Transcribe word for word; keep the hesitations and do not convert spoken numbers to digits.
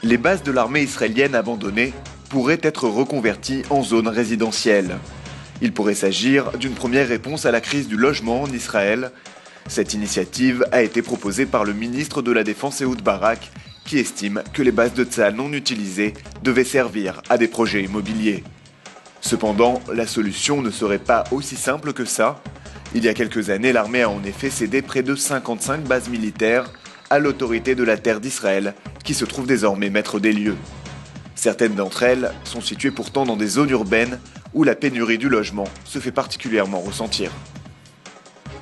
Les bases de l'armée israélienne abandonnées pourraient être reconverties en zones résidentielles. Il pourrait s'agir d'une première réponse à la crise du logement en Israël. Cette initiative a été proposée par le ministre de la Défense Ehud Barak, qui estime que les bases de Tsahal non utilisées devaient servir à des projets immobiliers. Cependant, la solution ne serait pas aussi simple que ça. Il y a quelques années, l'armée a en effet cédé près de cinquante-cinq bases militaires à l'autorité de la terre d'Israël, qui se trouve désormais maître des lieux. Certaines d'entre elles sont situées pourtant dans des zones urbaines où la pénurie du logement se fait particulièrement ressentir.